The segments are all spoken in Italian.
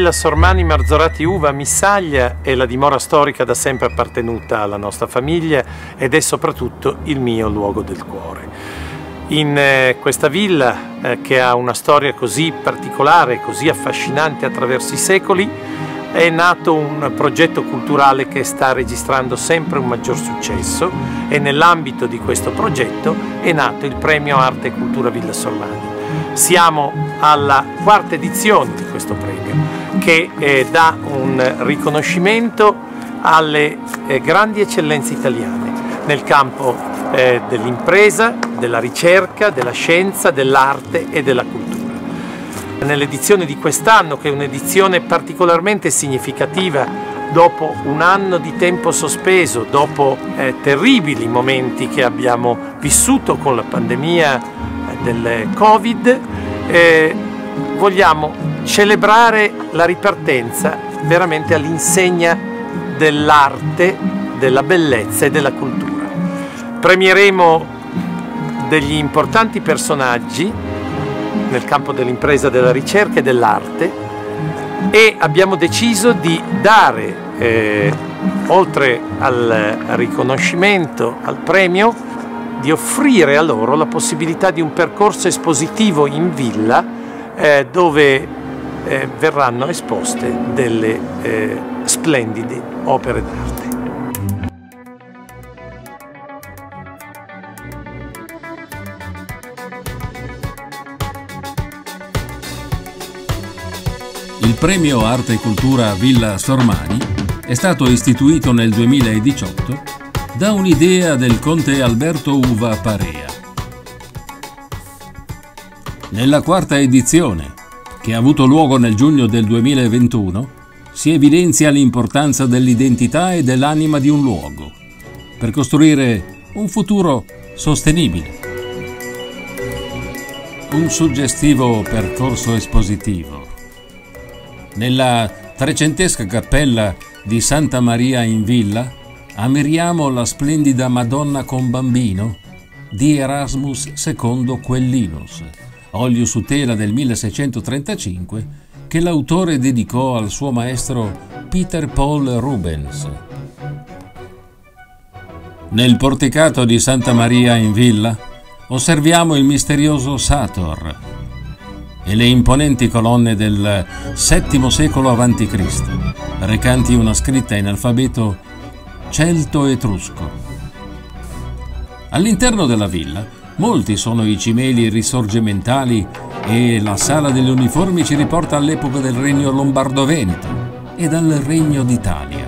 Villa Sormani Marzorati Uva a Missaglia è la dimora storica da sempre appartenuta alla nostra famiglia ed è soprattutto il mio luogo del cuore. In questa villa che ha una storia così particolare, così affascinante attraverso i secoli, è nato un progetto culturale che sta registrando sempre un maggior successo e nell'ambito di questo progetto è nato il Premio Arte e Cultura Villa Sormani. Siamo alla quarta edizione di questo premio che dà un riconoscimento alle grandi eccellenze italiane nel campo dell'impresa, della ricerca, della scienza, dell'arte e della cultura. Nell'edizione di quest'anno, che è un'edizione particolarmente significativa, dopo un anno di tempo sospeso, dopo terribili momenti che abbiamo vissuto con la pandemia del Covid, vogliamo celebrare la ripartenza veramente all'insegna dell'arte, della bellezza e della cultura. Premieremo degli importanti personaggi nel campo dell'impresa, della ricerca e dell'arte e abbiamo deciso di dare, oltre al riconoscimento, al premio, di offrire a loro la possibilità di un percorso espositivo in villa dove verranno esposte delle splendide opere d'arte. Il Premio Arte e Cultura Villa Sormani è stato istituito nel 2018 da un'idea del conte Alberto Uva Parea. Nella quarta edizione, che ha avuto luogo nel giugno del 2021, si evidenzia l'importanza dell'identità e dell'anima di un luogo per costruire un futuro sostenibile. Un suggestivo percorso espositivo. Nella trecentesca cappella di Santa Maria in Villa ammiriamo la splendida Madonna con Bambino di Erasmus II Quellinus, olio su tela del 1635 che l'autore dedicò al suo maestro Peter Paul Rubens. Nel porticato di Santa Maria in Villa osserviamo il misterioso Sator e le imponenti colonne del VII secolo a.C., recanti una scritta in alfabeto celto-etrusco. All'interno della villa molti sono i cimeli risorgimentali e la sala degli uniformi ci riporta all'epoca del regno lombardo-veneto e al regno d'Italia.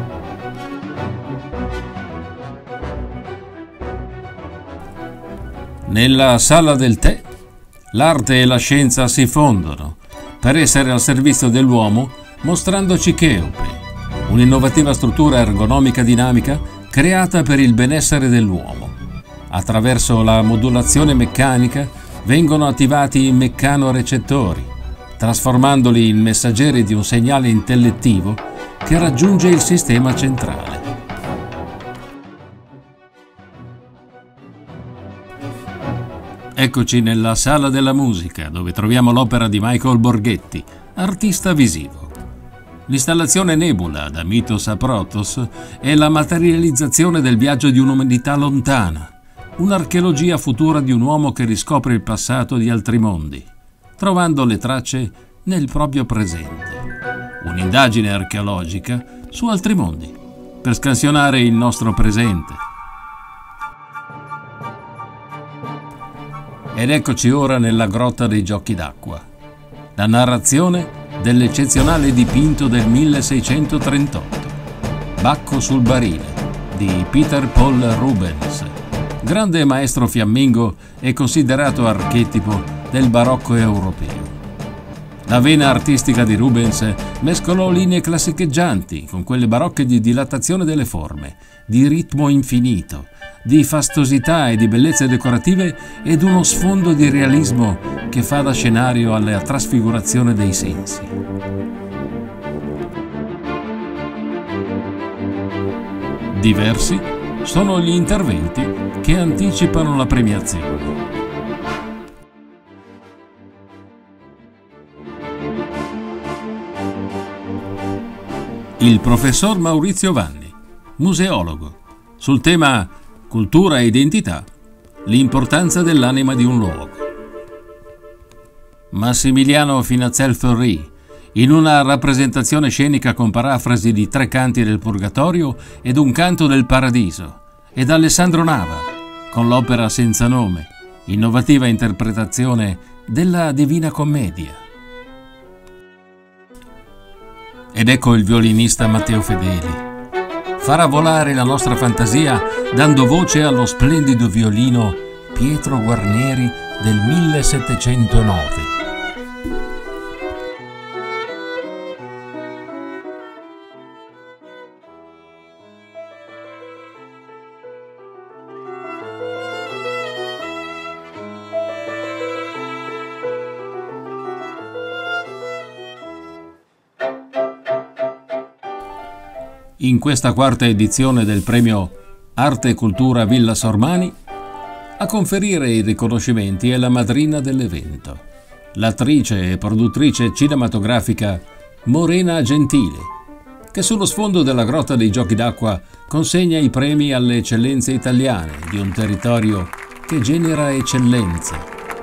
Nella sala del tè l'arte e la scienza si fondono per essere al servizio dell'uomo, mostrandoci Cheope, un'innovativa struttura ergonomica dinamica creata per il benessere dell'uomo. Attraverso la modulazione meccanica vengono attivati i meccanorecettori, trasformandoli in messaggeri di un segnale intellettivo che raggiunge il sistema centrale. Eccoci nella Sala della Musica, dove troviamo l'opera di Michael Borghetti, artista visivo. L'installazione Nebula, da Mitos a Protos, è la materializzazione del viaggio di un'umanità lontana, un'archeologia futura di un uomo che riscopre il passato di altri mondi, trovando le tracce nel proprio presente. Un'indagine archeologica su altri mondi, per scansionare il nostro presente. Ed eccoci ora nella Grotta dei Giochi d'Acqua. La narrazione dell'eccezionale dipinto del 1638, Bacco sul barile, di Peter Paul Rubens, grande maestro fiammingo e considerato archetipo del barocco europeo. La vena artistica di Rubens mescolò linee classicheggianti con quelle barocche di dilatazione delle forme, di ritmo infinito, di fastosità e di bellezze decorative ed uno sfondo di realismo che fa da scenario alla trasfigurazione dei sensi. Diversi sono gli interventi che anticipano la premiazione. Il professor Maurizio Vanni, museologo, sul tema cultura e identità, l'importanza dell'anima di un luogo. Massimiliano Finazel-Forry, in una rappresentazione scenica con parafrasi di 3 canti del Purgatorio ed un canto del Paradiso, ed Alessandro Nava, con l'opera Senza nome, innovativa interpretazione della Divina Commedia. Ed ecco il violinista Matteo Fedeli. Farà volare la nostra fantasia dando voce allo splendido violino Pietro Guarneri del 1709. In questa 4ª edizione del premio Arte e Cultura Villa Sormani, a conferire i riconoscimenti è la madrina dell'evento, l'attrice e produttrice cinematografica Morena Gentile, che sullo sfondo della Grotta dei Giochi d'Acqua consegna i premi alle eccellenze italiane di un territorio che genera eccellenze.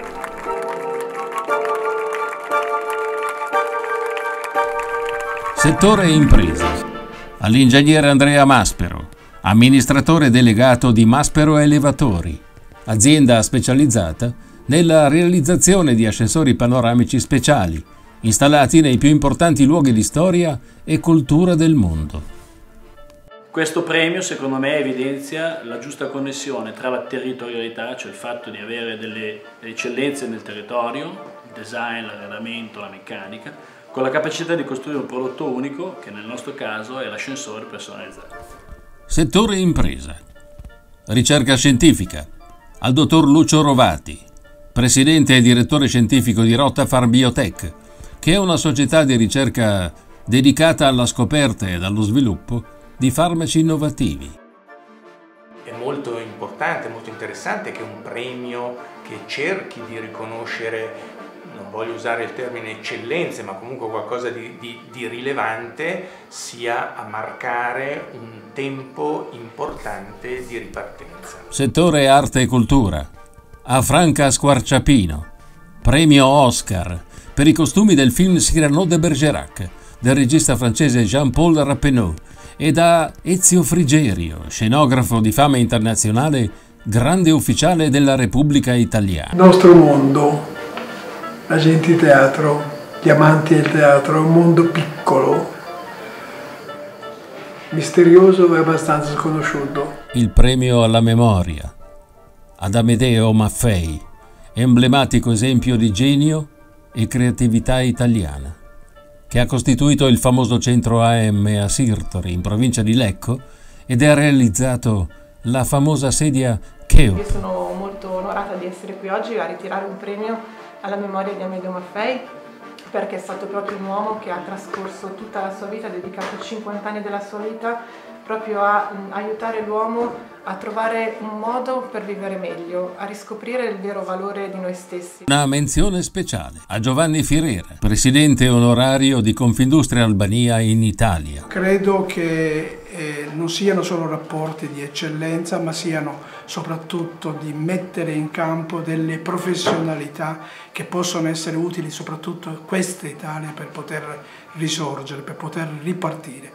Settore imprese. All'ingegnere Andrea Maspero, amministratore delegato di Maspero Elevatori, azienda specializzata nella realizzazione di ascensori panoramici speciali, installati nei più importanti luoghi di storia e cultura del mondo. Questo premio secondo me evidenzia la giusta connessione tra la territorialità, cioè il fatto di avere delle eccellenze nel territorio, il design, l'arredamento, la meccanica, con la capacità di costruire un prodotto unico, che nel nostro caso è l'ascensore personalizzato. Settore impresa. Ricerca scientifica. Al dottor Lucio Rovati, presidente e direttore scientifico di Rottapharm Biotech, che è una società di ricerca dedicata alla scoperta e allo sviluppo di farmaci innovativi. È molto importante, molto interessante che un premio che cerchi di riconoscere, non voglio usare il termine eccellenze, ma comunque qualcosa di rilevante, sia a marcare un tempo importante di ripartenza. Settore arte e cultura. A Franca Squarciapino, premio Oscar per i costumi del film Cyrano de Bergerac del regista francese Jean-Paul Rappeneau, e da Ezio Frigerio, scenografo di fama internazionale, grande ufficiale della Repubblica Italiana. Il nostro mondo, la gente di teatro, gli amanti del teatro, è un mondo piccolo, misterioso e abbastanza sconosciuto. Il premio alla memoria ad Amedeo Maffei, emblematico esempio di genio e creatività italiana, che ha costituito il famoso centro AM a Sirtori, in provincia di Lecco, ed ha realizzato la famosa sedia Cheops. Io sono molto onorata di essere qui oggi a ritirare un premio alla memoria di Amedeo Maffei, perché è stato proprio un uomo che ha trascorso tutta la sua vita, ha dedicato 50 anni della sua vita proprio a aiutare l'uomo a trovare un modo per vivere meglio, a riscoprire il vero valore di noi stessi. Una menzione speciale a Giovanni Firera, presidente onorario di Confindustria Albania in Italia. Credo che non siano solo rapporti di eccellenza, ma siano soprattutto di mettere in campo delle professionalità che possono essere utili soprattutto a questa Italia per poter risorgere, per poter ripartire.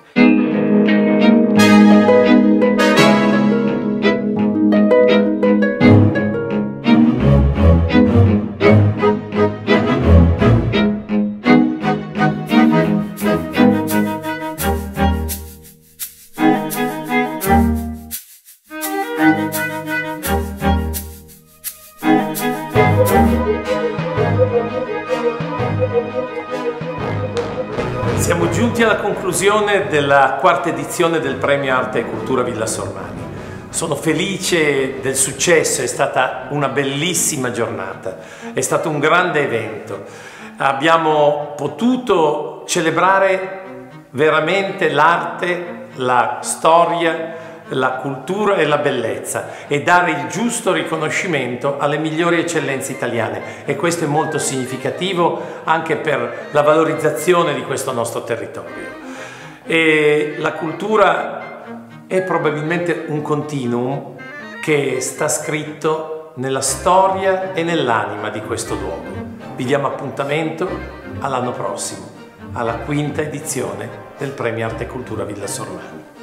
Siamo giunti alla conclusione della 4ª edizione del Premio Arte e Cultura Villa Sormani. Sono felice del successo, è stata una bellissima giornata, è stato un grande evento. Abbiamo potuto celebrare veramente l'arte, la storia, la cultura e la bellezza e dare il giusto riconoscimento alle migliori eccellenze italiane, e questo è molto significativo anche per la valorizzazione di questo nostro territorio. E la cultura è probabilmente un continuum che sta scritto nella storia e nell'anima di questo luogo. Vi diamo appuntamento all'anno prossimo, alla 5ª edizione del Premio Arte e Cultura Villa Sormani.